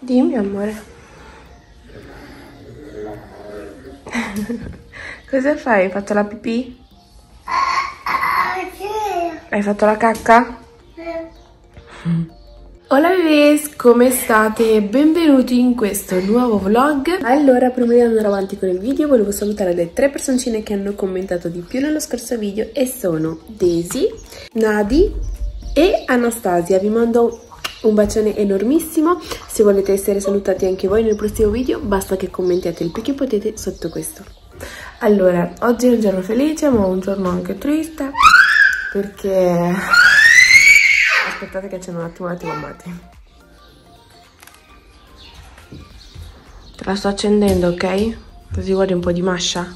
Dimmi, amore. Cosa fai? Hai fatto la pipì? Hai fatto la cacca? Hola bebés, come state? Benvenuti in questo nuovo vlog. Allora, prima di andare avanti con il video volevo salutare le 3 personcine che hanno commentato di più nello scorso video e sono Daisy, Nadi e Anastasia. Vi mando un bacione enormissimo. Se volete essere salutati anche voi nel prossimo video basta che commentiate il più che potete sotto questo. Allora, oggi è un giorno felice ma un giorno anche triste perché... aspettate che c'è un attimo amati. Te la sto accendendo, ok? Così vuoi un po' di mascia?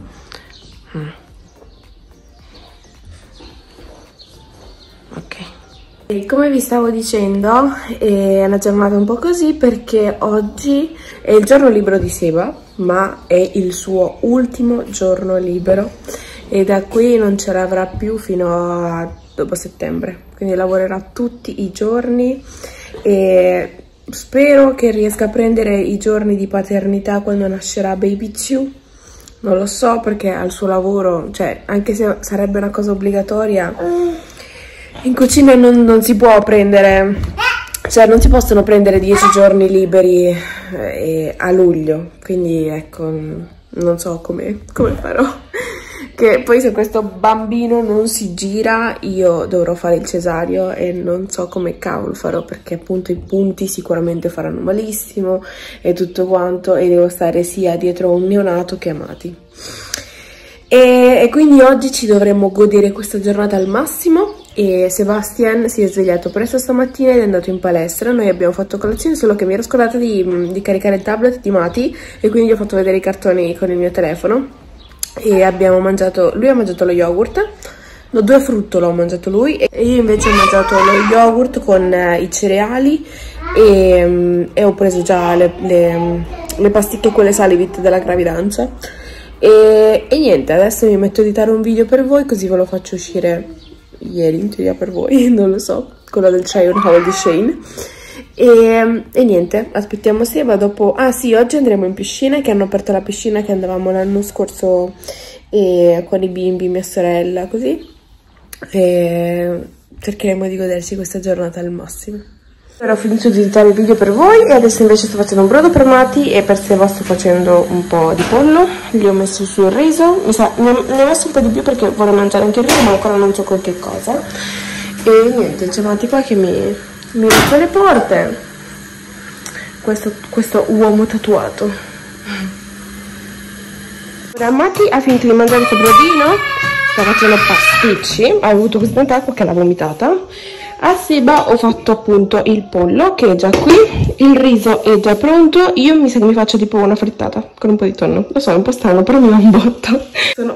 Ok. E come vi stavo dicendo, è una giornata un po' così perché oggi è il giorno libero di Seba, ma è il suo ultimo giorno libero e da qui non ce l'avrà più fino a dopo settembre, quindi lavorerà tutti i giorni e spero che riesca a prendere i giorni di paternità quando nascerà Baby Chu. Non lo so perché al suo lavoro, cioè anche se sarebbe una cosa obbligatoria, in cucina non si può prendere, cioè non si possono prendere 10 giorni liberi a luglio, quindi ecco, non so come farò. Che poi se questo bambino non si gira io dovrò fare il cesareo e non so come cavolo farò perché appunto i punti sicuramente faranno malissimo e tutto quanto e devo stare sia dietro un neonato che amati. E quindi oggi ci dovremmo godere questa giornata al massimo e Sebastian si è svegliato presto stamattina ed è andato in palestra. Noi abbiamo fatto colazione, solo che mi ero scordata di caricare il tablet di Mati e quindi gli ho fatto vedere i cartoni con il mio telefono. E abbiamo mangiato, lui ha mangiato lo yogurt, no, 2 frutto l'ho mangiato lui e io invece ho mangiato lo yogurt con i cereali e ho preso già le pasticche, quelle Salivit della gravidanza e niente, adesso mi metto a editare un video per voi così ve lo faccio uscire ieri in teoria per voi, non lo so, quello del Try on Haul di Shane. E niente, aspettiamo Seba dopo. Ah sì, oggi andremo in piscina, che hanno aperto la piscina che andavamo l'anno scorso con i bimbi, mia sorella, così e cercheremo di goderci questa giornata al massimo. Ora ho finito di editare il video per voi e adesso invece sto facendo un brodo per Mati e per Seba sto facendo un po' di pollo. Gli ho messo sul riso, mi sa, ne ho messo un po' di più perché vorrei mangiare anche il riso ma ancora non so con che cosa. E niente, c'è Mati qua che mi rompe le porte, questo uomo tatuato. Ora Mati ha finito di mangiare questo brodino, sta facendo pasticci, ha avuto questa acqua che l'ha vomitata. A Seba ho fatto appunto il pollo che è già qui, il riso è già pronto, io mi sa che mi faccio tipo una frittata con un po' di tonno, lo so è un po' strano però mi va un botto.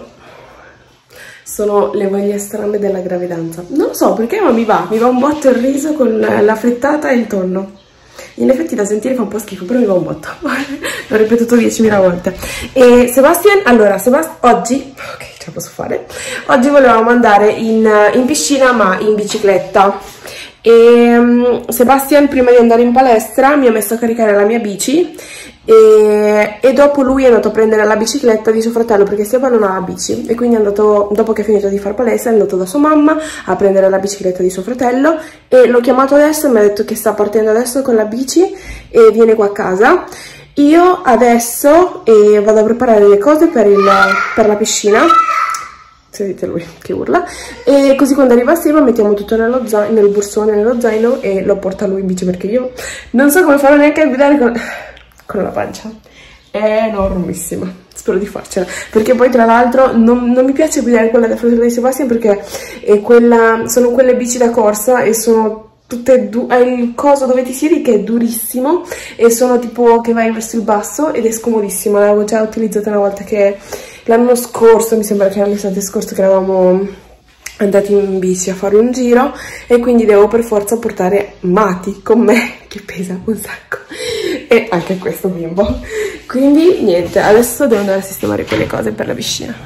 Sono le voglie strane della gravidanza. Non so perché, ma mi va un botto il riso con la frittata e il tonno. In effetti da sentire fa un po' schifo, però mi va un botto. L'ho ripetuto 10.000 volte. E Sebastian, allora, oggi, ok, ce la posso fare. Oggi volevamo andare in piscina, ma in bicicletta. E Sebastian, prima di andare in palestra, mi ha messo a caricare la mia bici. E dopo lui è andato a prendere la bicicletta di suo fratello perché Seba non ha la bici e quindi è andato, dopo che ha finito di fare palestra, è andato da sua mamma a prendere la bicicletta di suo fratello e l'ho chiamato adesso e mi ha detto che sta partendo adesso con la bici e viene qua a casa. Io adesso vado a preparare le cose per la piscina, sentite lui che urla, e così quando arriva Seba mettiamo tutto nel bursone, nello zaino e lo porta lui in bici perché io non so come farò neanche a guidare con la pancia, è enormissima, spero di farcela, perché poi tra l'altro non mi piace guidare quella del fratello di Sebastian perché sono quelle bici da corsa e sono tutte il coso dove ti siedi che è durissimo e sono tipo che vai verso il basso ed è scomodissima, l'avevo già utilizzata una volta che l'anno scorso, mi sembra che l'estate scorso che eravamo andati in bici a fare un giro e quindi devo per forza portare Mati con me che pesa un sacco e anche questo bimbo, quindi niente, adesso devo andare a sistemare quelle cose per la piscina.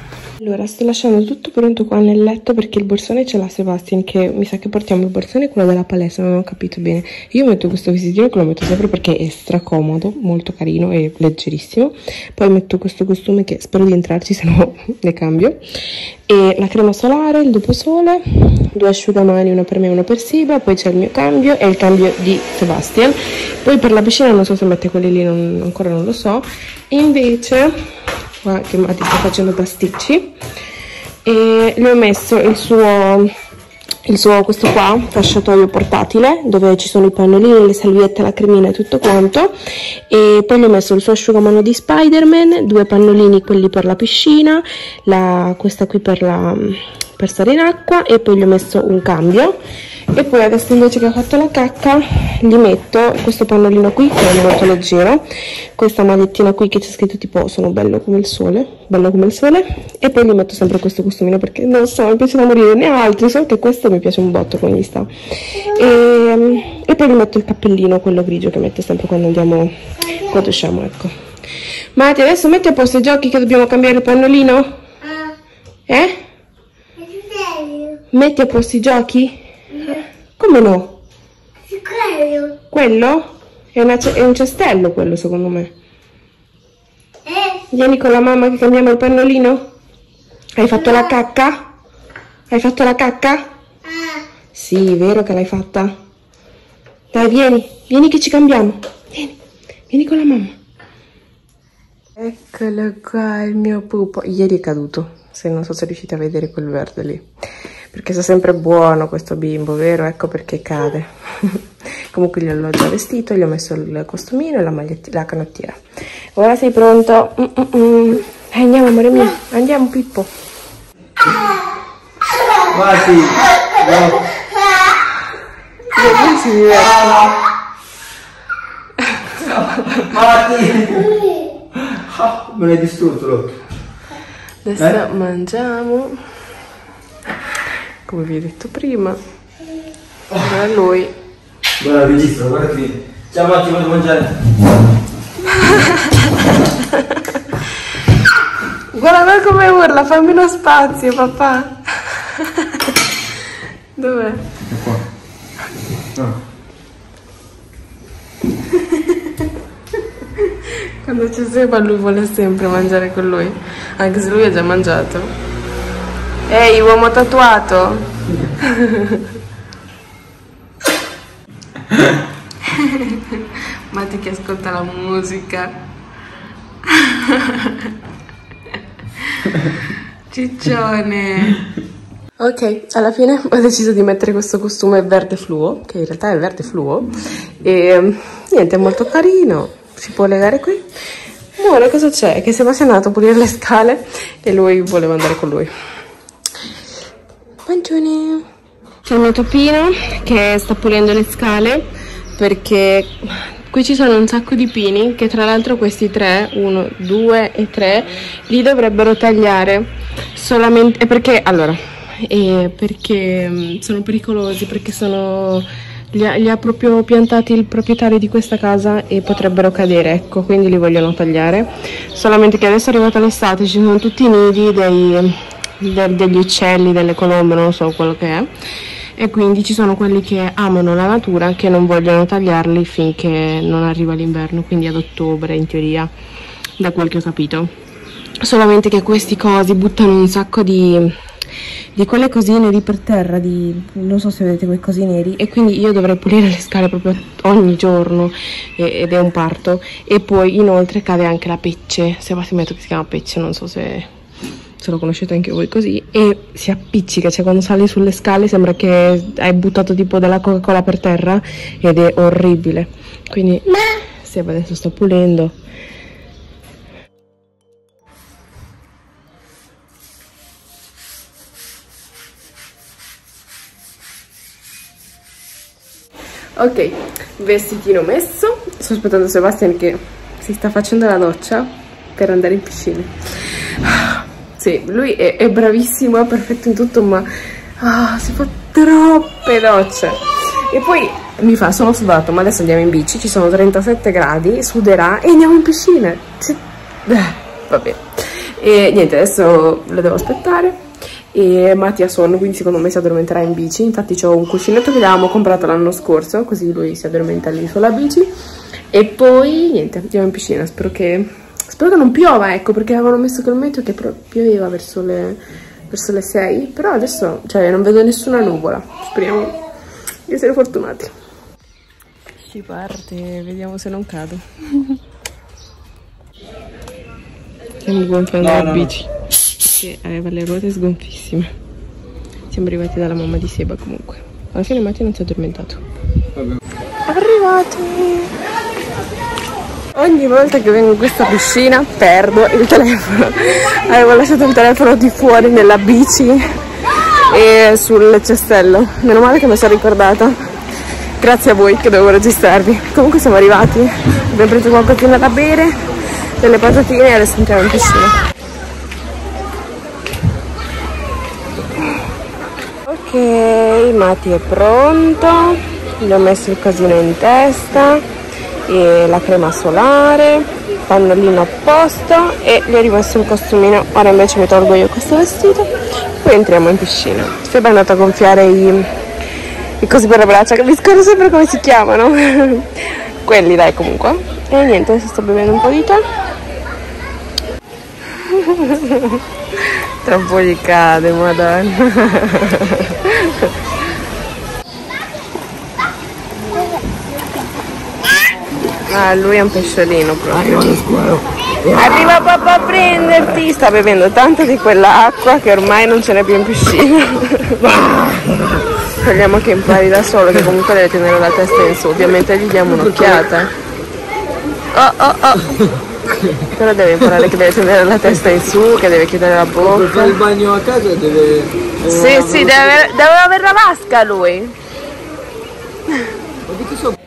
Allora, sto lasciando tutto pronto qua nel letto perché il borsone ce l'ha Sebastian, che mi sa che portiamo il borsone e quello della palestra, non ho capito bene. Io metto questo vestitino che lo metto sempre perché è stracomodo, molto carino e leggerissimo. Poi metto questo costume che spero di entrarci, se no ne cambio. E la crema solare, il doposole, 2 asciugamani, uno per me e uno per Siba. Poi c'è il mio cambio e il cambio di Sebastian. Poi per la piscina non so se mette quelli lì, ancora non lo so. E invece... qua che Matti sta facendo pasticci, e le ho messo questo qua, fasciatoio portatile, dove ci sono i pannolini, le salviette, la cremina e tutto quanto, e poi gli ho messo il suo asciugamano di Spider-Man, 2 pannolini, quelli per la piscina, questa qui per stare in acqua, e poi gli ho messo un cambio. E poi adesso invece che ho fatto la cacca gli metto questo pannolino qui che è molto leggero, questa magliettina qui che c'è scritto tipo sono bello come il sole, e poi gli metto sempre questo costumino perché non so, mi piace da morire, ne ho altri, solo che questo mi piace un botto come gli sta. E poi gli metto il cappellino, quello grigio che metto sempre quando usciamo, ecco. Matti, adesso metti a posto i giochi che dobbiamo cambiare il pannolino? Metti a posto i giochi? Come no? Quello? È un cestello quello, secondo me. Vieni con la mamma che cambiamo il pannolino? Hai fatto la cacca? Hai fatto la cacca? Sì, vero che l'hai fatta. Dai, vieni che ci cambiamo. Vieni con la mamma. Eccolo qua, il mio pupo. Ieri è caduto, se non so se riuscite a vedere quel verde lì. Perché sa sempre buono questo bimbo, vero? Ecco perché cade. Comunque gliel'ho già vestito, gli ho messo il costumino e la canottiera. Ora sei pronto? Andiamo, amore mio, andiamo Pippo. Matti, no. Dove si diverte? Matti! Me l'hai distrutto l'occhio. Adesso mangiamo. Come vi ho detto prima. Ora lui. Guarda, registro, guarda qui. Ciao Matti, voglio mangiare. Guarda come urla, fammi uno spazio, papà. Dov'è? È qua. No. Quando c'è Seba lui vuole sempre mangiare con lui, anche se lui ha già mangiato. Ehi, uomo tatuato! Matti che ascolta la musica. Ciccione! Ok, alla fine ho deciso di mettere questo costume verde fluo, che in realtà è verde fluo, e niente, è molto carino, si può legare qui. Ora cosa c'è? Che Sebastian è andato a pulire le scale e lui voleva andare con lui. Buongiorno! C'è il mio topino che sta pulendo le scale perché qui ci sono un sacco di pini che tra l'altro questi 3, 1, 2 e 3, li dovrebbero tagliare solamente perché, allora, perché sono pericolosi, perché li ha proprio piantati il proprietario di questa casa e potrebbero cadere, ecco, quindi li vogliono tagliare. Solamente che adesso è arrivata l'estate, ci sono tutti i nidi degli uccelli, delle colombe, non so quello che è, e quindi ci sono quelli che amano la natura che non vogliono tagliarli finché non arriva l'inverno, quindi ad ottobre in teoria, da quel che ho capito. Solamente che questi cosi buttano un sacco di quelle cosine lì per terra, non so se vedete quei cosi neri, e quindi io dovrei pulire le scale proprio ogni giorno ed è un parto. E poi inoltre cade anche la pecce, Sebastian mi ha detto che si chiama pecce, non so se lo conoscete anche voi così, e si appiccica, cioè quando sali sulle scale sembra che hai buttato tipo della Coca-Cola per terra ed è orribile. Quindi Seba adesso sto pulendo. Ok, vestitino messo, sto aspettando Sebastian che si sta facendo la doccia per andare in piscina. Sì, lui è bravissimo, è perfetto in tutto, ma si fa troppe docce. E poi mi fa, sono sudato, ma adesso andiamo in bici, ci sono 37 gradi, suderà e andiamo in piscina. Vabbè. E niente, adesso lo devo aspettare. E Matti ha sonno, quindi secondo me si addormenterà in bici. Infatti c'ho un cuscinetto che l'avevamo comprato l'anno scorso, così lui si addormenta lì sulla bici. E poi niente, andiamo in piscina. Spero che non piova, ecco, perché avevano messo che il meteo che pioveva verso le 6. Però adesso, cioè, non vedo nessuna nuvola. Speriamo di essere fortunati. Si parte, vediamo se non cado. Stiamo gonfiando la bici. Che aveva le ruote sgonfissime. Siamo arrivati dalla mamma di Seba comunque. Alla fine Matti non si è addormentato. Arrivati! Ogni volta che vengo in questa piscina perdo il telefono. Avevo lasciato il telefono di fuori nella bici e sul cestello. Meno male che mi sono ricordata. Grazie a voi che dovevo registrarvi. Comunque siamo arrivati. Abbiamo preso qualcosina da bere, delle patatine e adesso entriamo in piscina. Ok, Matti è pronto, gli ho messo il casino in testa, e la crema solare, pannolino a posto e gli ho rimesso il costumino. Ora invece mi tolgo io questo vestito, poi entriamo in piscina. Seba è andato a gonfiare i cosi per le braccia, che mi scordo sempre come si chiamano. Quelli dai comunque. E niente, adesso sto bevendo un po' di tè. Tra un po' gli cade, madonna. Ah, lui è un pesciolino proprio. Arriva papà a prenderti. Sta bevendo tanto di quella acqua che ormai non ce n'è più in piscina. Speriamo che impari da solo, che comunque deve tenere la testa in su. Ovviamente gli diamo un'occhiata. Oh. Però deve imparare che deve tenere la testa in su, che deve chiudere la bocca. Per fare il bagno a casa deve... Sì, deve avere la vasca lui. Ma che so?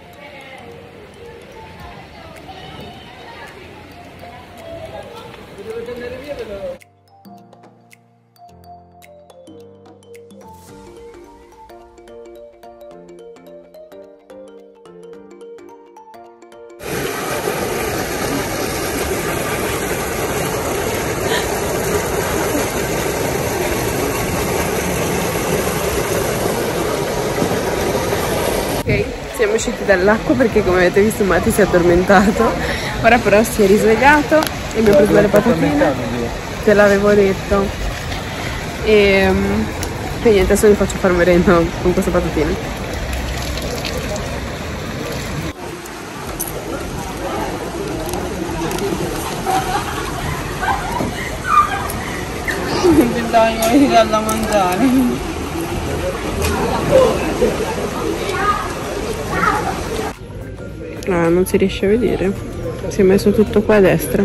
Ok, siamo usciti dall'acqua perché come avete visto Matti si è addormentato. Ora però si è risvegliato e mi ha preso le patatine. Te l'avevo detto. E niente, adesso vi faccio far merenda con queste patatine. Dai, da mangiare. Ah, non si riesce a vedere. Si è messo tutto qua a destra.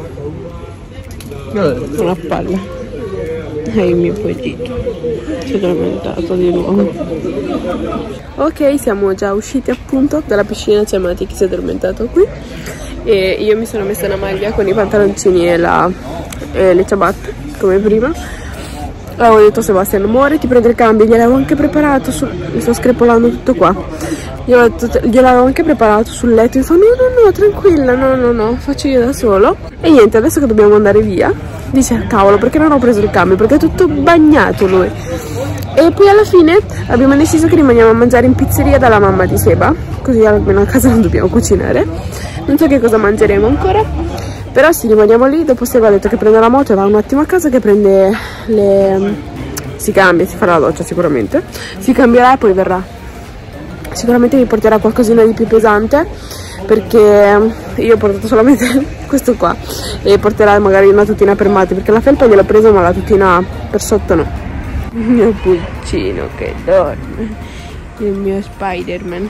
Una palla. E il mio pollito si è addormentato di nuovo. Ok, siamo già usciti appunto dalla piscina. C'è Matti che si è addormentato qui. E io mi sono messa una maglia con i pantaloncini e le ciabatte come prima. Avevo detto Sebastian muore, ti prende il cambio, gliel'avevo anche preparato mi sto screpolando tutto qua. Gliel'avevo anche preparato sul letto, mi fa no, tranquilla, no, faccio io da solo. E niente, adesso che dobbiamo andare via, dice cavolo, perché non ho preso il cambio? Perché è tutto bagnato lui. E poi alla fine abbiamo deciso che rimaniamo a mangiare in pizzeria dalla mamma di Seba, così almeno a casa non dobbiamo cucinare. Non so che cosa mangeremo ancora, però sì, rimaniamo lì. Dopo Seba ha detto che prende la moto e va un attimo a casa, che prende si cambia, si farà la doccia sicuramente, si cambierà e poi verrà. Sicuramente mi porterà qualcosina di più pesante, perché io ho portato solamente questo qua, e porterà magari una tutina per Matti, perché la felpa gliel'ho presa ma la tutina per sotto no. Il mio pulcino che dorme, il mio Spider-Man.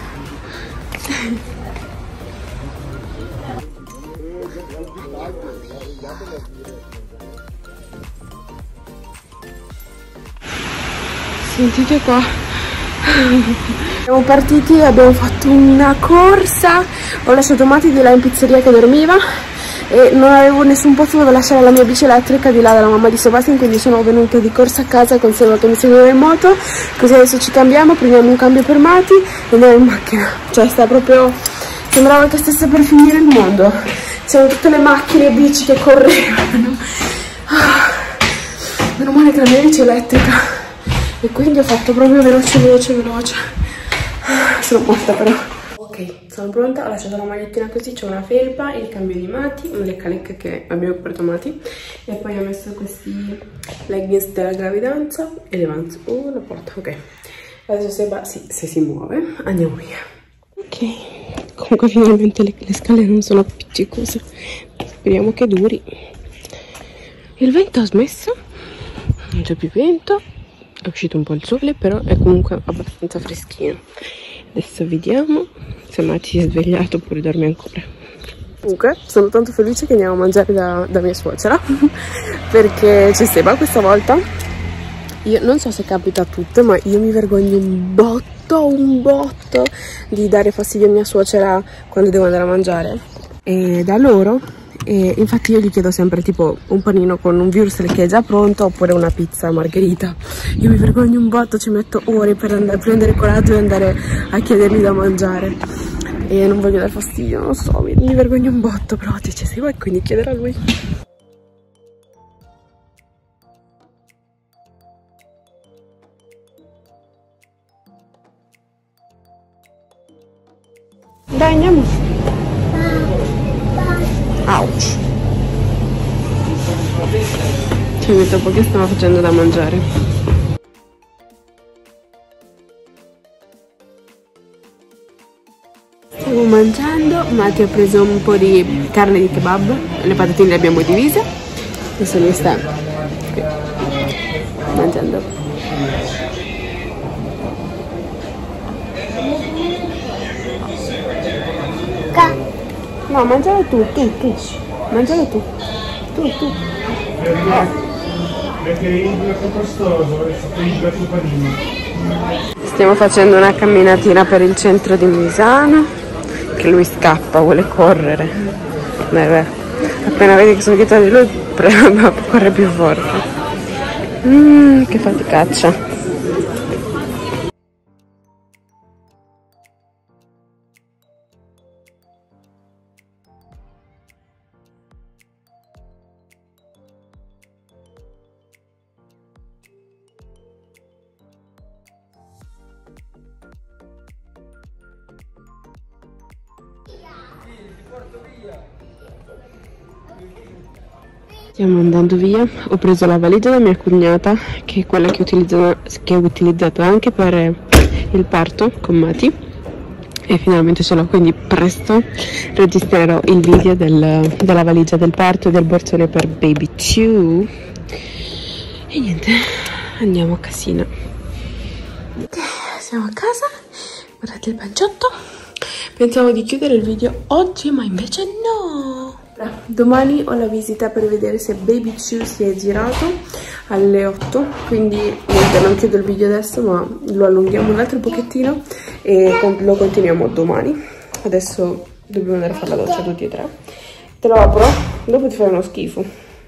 Sentite qua. Siamo partiti, abbiamo fatto una corsa. Ho lasciato Matti di là in pizzeria che dormiva e non avevo nessun posto dove lasciare la mia bici elettrica di là dalla mamma di Sebastian, quindi sono venuta di corsa a casa con Seba che mi seguiva in moto. Così adesso ci cambiamo, prendiamo un cambio per Matti e andiamo in macchina. Cioè sta proprio, sembrava che stesse per finire il mondo. C'erano tutte le macchine e bici che correvano Meno male che la mia bici è elettrica e quindi ho fatto proprio veloce. Sono morta però. Ok, sono pronta, ho lasciato la magliettina così, c'è una felpa, il cambio di Mati, un lecca che abbiamo comprato Mati, e poi ho messo questi leggings della gravidanza e le Vans. La porta, ok. Adesso se si muove, andiamo via. Ok, comunque finalmente le scale non sono appiccicose, speriamo che duri. Il vento ha smesso, non c'è più vento, è uscito un po' il sole, però è comunque abbastanza freschino. Adesso vediamo se Mati si è svegliato oppure dorme ancora. Comunque sono tanto felice che andiamo a mangiare da mia suocera perché c'è Seba questa volta. Io non so se capita a tutte, ma io mi vergogno un botto di dare fastidio a mia suocera quando devo andare a mangiare. E da loro, infatti io gli chiedo sempre tipo un panino con un würstel che è già pronto oppure una pizza margherita. Io mi vergogno un botto, ci metto ore per andare a prendere coraggio e andare a chiedergli da mangiare. E non voglio dar fastidio, non lo so, mi vergogno un botto, però dice sì, e quindi chiedere a lui. Dai, andiamo. Ouch. Ci metto un po' che stavo facendo da mangiare. Stiamo mangiando, Mati ha preso un po' di carne di kebab, le patatine le abbiamo divise. Adesso lui sta qui, mangiando. No, mangialo tu. Mangialo tu. Tu. Stiamo facendo una camminatina per il centro di Misano, che lui scappa, vuole correre. Beh. Appena vedi che sono dietro di lui, corre più forte. Che faticaccia. Stiamo andando via, ho preso la valigia da mia cognata, che è quella che ho utilizzato anche per il parto con Mati, e finalmente ce l'ho, quindi presto registrerò il video della valigia del parto e del borsone per Baby 2. E niente, andiamo a casina. Siamo a casa, guardate il panciotto. Pensavo di chiudere il video oggi, ma invece no. Domani ho la visita per vedere se Baby 2 si è girato alle 8, quindi niente, non chiudo il video adesso, ma lo allunghiamo un altro pochettino e lo continuiamo domani. Adesso dobbiamo andare a fare la doccia tutti e tre. Te lo apro? Dopo ti fai uno schifo.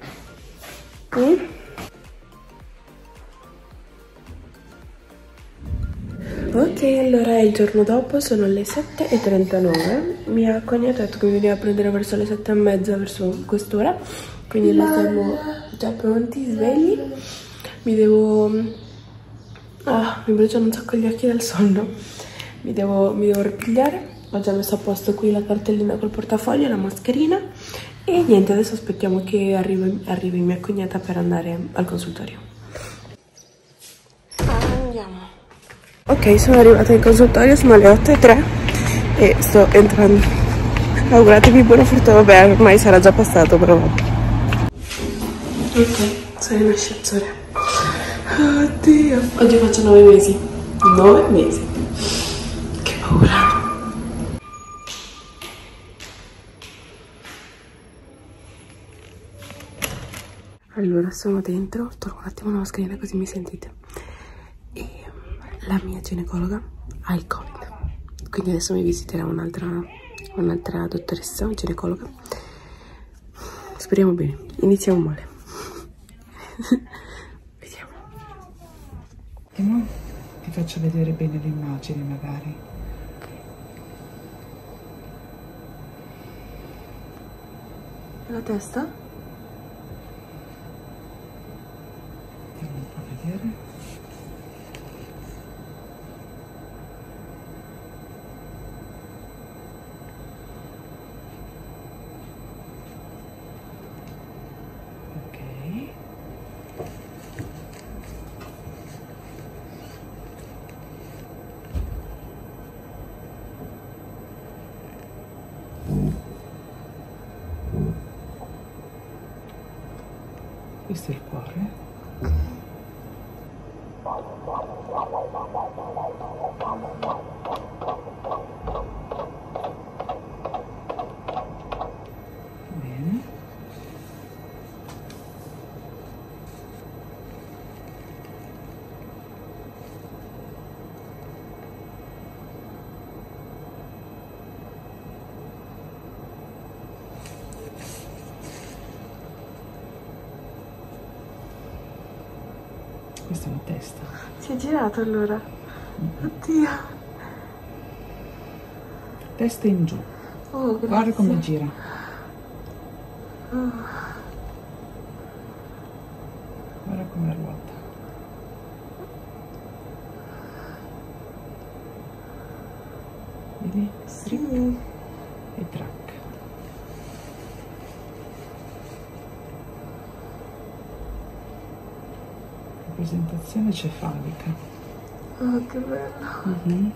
Ok, allora è il giorno dopo, sono le 7:39. Mia cognata ha detto che mi veniva a prendere verso le 7:30, verso quest'ora. Quindi noi siamo già pronti, svegli. Mi bruciano un sacco gli occhi dal sonno. Mi devo ripigliare. Ho già messo a posto qui la cartellina col portafoglio, la mascherina. E niente, adesso aspettiamo che arrivi mia cognata per andare al consultorio. Andiamo. Ok, sono arrivata in consultorio, sono le 8:03 e sto entrando. Auguratevi buona fortuna, vabbè, ormai sarà già passato, però vabbè. Ok, sono in ascensore. Oddio. Oggi faccio 9 mesi. 9 mesi. Che paura. Allora, sono dentro, tolgo un attimo la mascherina così mi sentite. E la mia ginecologa ha il Covid, quindi adesso mi visiterà un'altra dottoressa, ginecologa. Speriamo bene, iniziamo male. Vediamo. E mo ti faccio vedere bene l'immagine magari. La testa? Questo è il cuore. Bene. Questa è la testa. Si è girato allora. Oddio. Testa in giù. Oh, grazie. Guarda come gira. Guarda come ruota. Vedi? Sì. E track. Rappresentazione cefalica. Oh, che bello.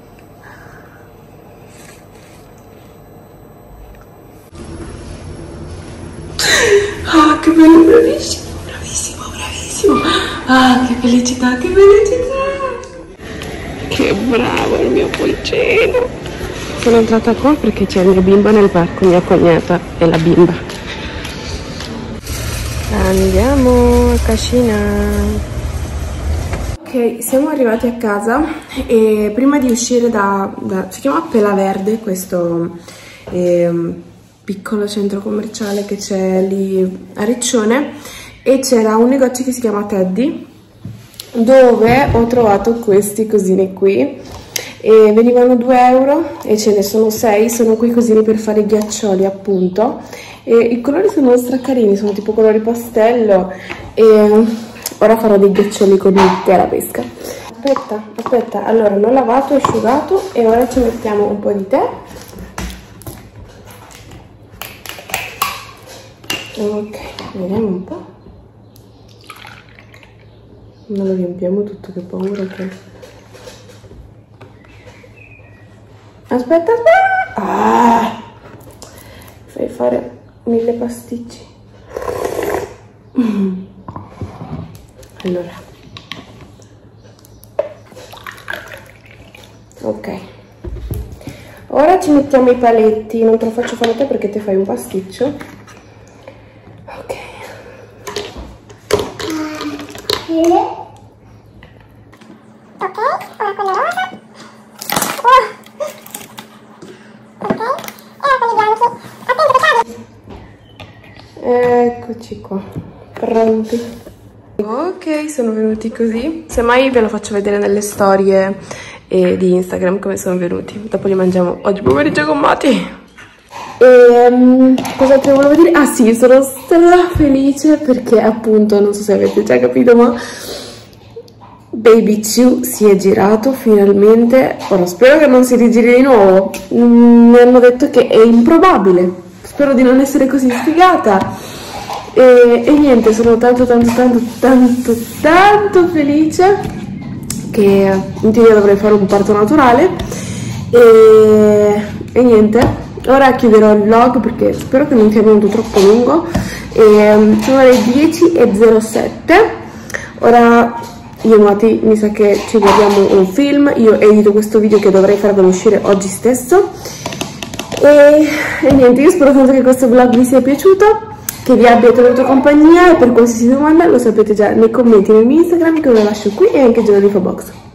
Ah, che bello, bravissimo, bravissimo, bravissimo. Ah, che felicità, che felicità. Che bravo il mio pulcino. Sono entrata qua perché c'è il mio bimbo nel parco, mia cognata e la bimba. Andiamo a cascina. Ok, siamo arrivati a casa e prima di uscire si chiama Pela Verde, questo piccolo centro commerciale che c'è lì a Riccione, e c'era un negozio che si chiama Teddy, dove ho trovato questi cosini qui e venivano 2 euro e ce ne sono 6, sono quei cosini per fare i ghiaccioli appunto, e i colori sono stracarini, sono tipo colori pastello e ora farò dei ghiaccioli con il tè alla pesca. Aspetta, allora l'ho lavato, asciugato e ora ci mettiamo un po' di tè. Ok, vediamo un po'. Non lo riempiamo tutto, che paura che... Aspetta! Ah! Fai fare 1000 pasticci. Allora. Ok. Ora ci mettiamo i paletti. Non te lo faccio fare te perché te fai un pasticcio. Eccoci qua, pronti. Ok, sono venuti così. Semmai ve lo faccio vedere nelle storie di Instagram come sono venuti. Dopo li mangiamo oggi pomeriggio con Mati. Cos'altro volevo dire? Ah sì, sono felice perché appunto, non so se avete già capito, ma Baby Chew si è girato finalmente. Ora spero che non si rigiri di nuovo. Mi hanno detto che è improbabile. Spero di non essere così sfigata. E niente, sono tanto felice che in teoria dovrei fare un parto naturale. E niente. Ora chiuderò il vlog perché spero che non sia venuto troppo lungo. Sono le 10:07. Ora io e Mati mi sa che ci guardiamo un film. Io edito questo video che dovrei farvelo uscire oggi stesso. E niente, io spero tanto che questo vlog vi sia piaciuto, che vi abbia tenuto compagnia, e per qualsiasi domanda lo sapete già nei commenti nel mio Instagram che ve lo lascio qui, e anche già nell'info box.